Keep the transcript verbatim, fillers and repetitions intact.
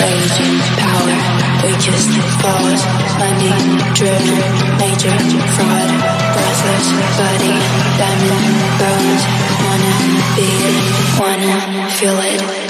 age, power, weakest, force, money, driven, major, fraud, worthless, body, diamond, bones, wanna be it, wanna feel it.